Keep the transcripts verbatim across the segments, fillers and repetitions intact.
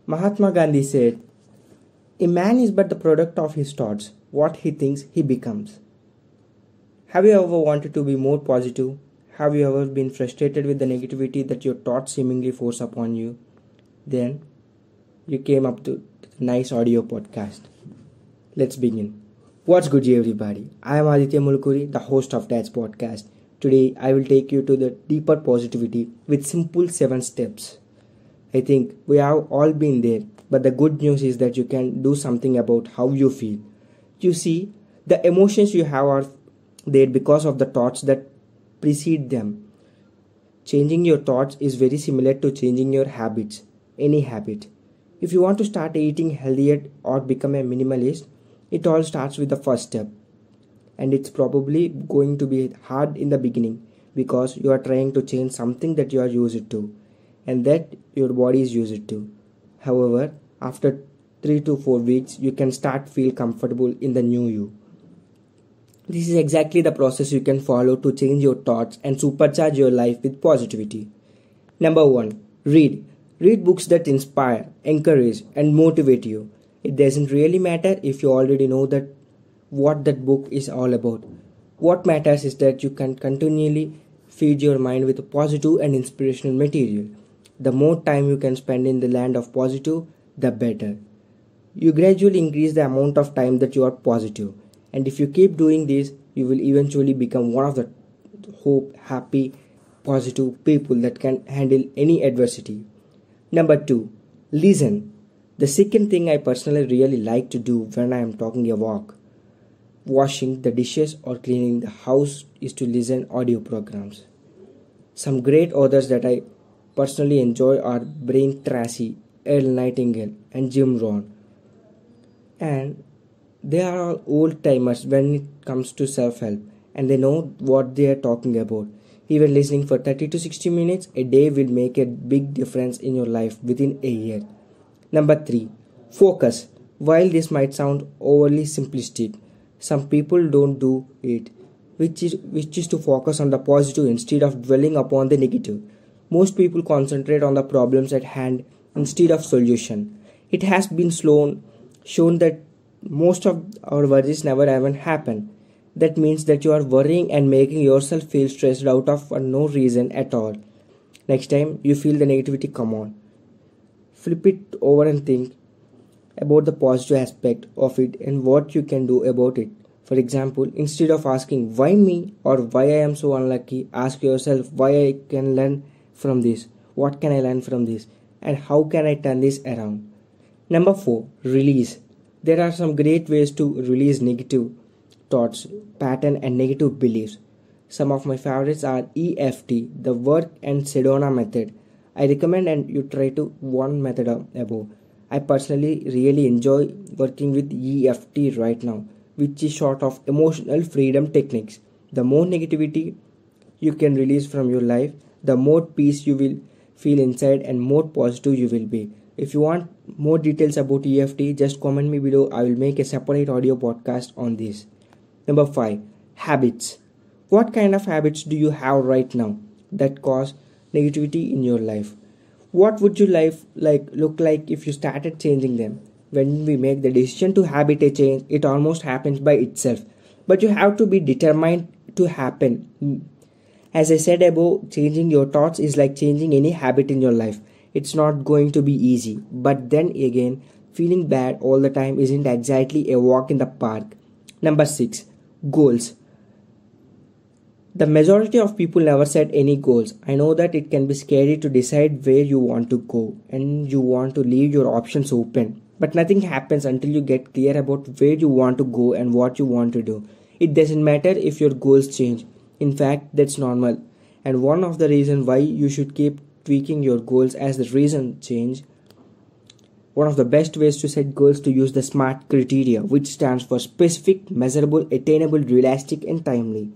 Mahatma Gandhi said, "A man is but the product of his thoughts. What he thinks, he becomes." Have you ever wanted to be more positive? Have you ever been frustrated with the negativity that your thoughts seemingly force upon you? Then you came up to the nice audio podcast. Let's begin. What's good, everybody? I am Aditya Mulkuri, the host of Dad's podcast. Today, I will take you to the deeper positivity with simple seven steps. I think we have all been there, but the good news is that you can do something about how you feel. You see, the emotions you have are there because of the thoughts that precede them. Changing your thoughts is very similar to changing your habits, any habit. If you want to start eating healthier or become a minimalist, it all starts with the first step. And it's probably going to be hard in the beginning because you are trying to change something that you are used to and that your body is used to. However, after three to four weeks, you can start feel comfortable in the new you. This is exactly the process you can follow to change your thoughts and supercharge your life with positivity. Number one, read. Read books that inspire, encourage, and motivate you. It doesn't really matter if you already know that what that book is all about. What matters is that you can continually feed your mind with positive and inspirational material. The more time you can spend in the land of positive, the better. You gradually increase the amount of time that you are positive. And if you keep doing this, you will eventually become one of the hope, happy, positive people that can handle any adversity. Number two, listen. The second thing I personally really like to do when I am talking a walk, washing the dishes or cleaning the house is to listen audio programs. Some great authors that I personally enjoy are Brian Tracy, Earl Nightingale, and Jim Rohn. And they are all old timers when it comes to self-help, and they know what they are talking about. Even listening for thirty to sixty minutes a day will make a big difference in your life within a year. Number three, focus. While this might sound overly simplistic, some people don't do it, which is, which is to focus on the positive instead of dwelling upon the negative. Most people concentrate on the problems at hand instead of solution. It has been shown, shown that most of our worries never even happen. That means that you are worrying and making yourself feel stressed out of for no reason at all. Next time you feel the negativity come on, flip it over and think about the positive aspect of it and what you can do about it. For example, instead of asking why me or why I am so unlucky, ask yourself why I can learn from this, what can I learn from this, and how can I turn this around. Number four, release. There are some great ways to release negative thoughts, pattern, and negative beliefs. Some of my favorites are E F T, the work and Sedona method. I recommend and you try to one method above. I personally really enjoy working with E F T right now, which is short of emotional freedom techniques. The more negativity you can release from your life, the more peace you will feel inside and more positive you will be. If you want more details about E F T, just comment me below. I will make a separate audio podcast on this. Number five, habits. What kind of habits do you have right now that cause negativity in your life? What would your life like look like if you started changing them? When we make the decision to habit a change, it almost happens by itself. But you have to be determined to happen. As I said above, changing your thoughts is like changing any habit in your life. It's not going to be easy. But then again, feeling bad all the time isn't exactly a walk in the park. Number six, goals. The majority of people never set any goals. I know that it can be scary to decide where you want to go and you want to leave your options open. But nothing happens until you get clear about where you want to go and what you want to do. It doesn't matter if your goals change. In fact, that's normal. And one of the reasons why you should keep tweaking your goals as the reason change. One of the best ways to set goals to use the SMART criteria, which stands for specific, measurable, attainable, realistic, and timely.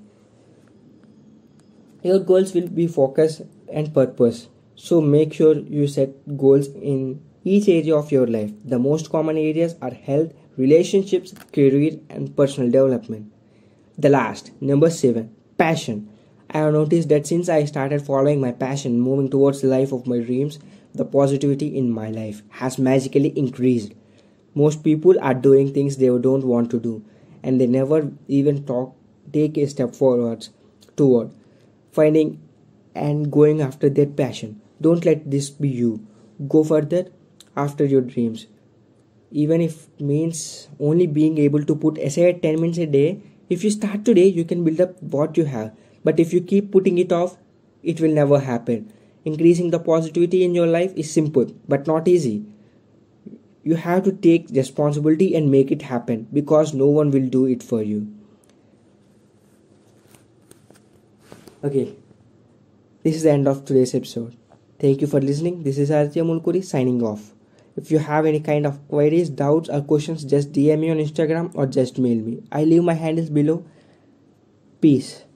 Your goals will be focus and purpose. So make sure you set goals in each area of your life. The most common areas are health, relationships, career, and personal development. The last, number seven, passion. I have noticed that since I started following my passion, moving towards the life of my dreams, the positivity in my life has magically increased. Most people are doing things they don't want to do, and they never even talk, take a step forwards toward finding and going after their passion. Don't let this be you. Go further after your dreams. Even if it means only being able to put aside ten minutes a day, if you start today, you can build up what you have. But if you keep putting it off, it will never happen. Increasing the positivity in your life is simple but not easy. You have to take responsibility and make it happen because no one will do it for you. Okay, this is the end of today's episode. Thank you for listening. This is Aditya Mulkuri signing off. If you have any kind of queries, doubts, or questions, just D M me on Instagram or just mail me. I leave my handles below. Peace.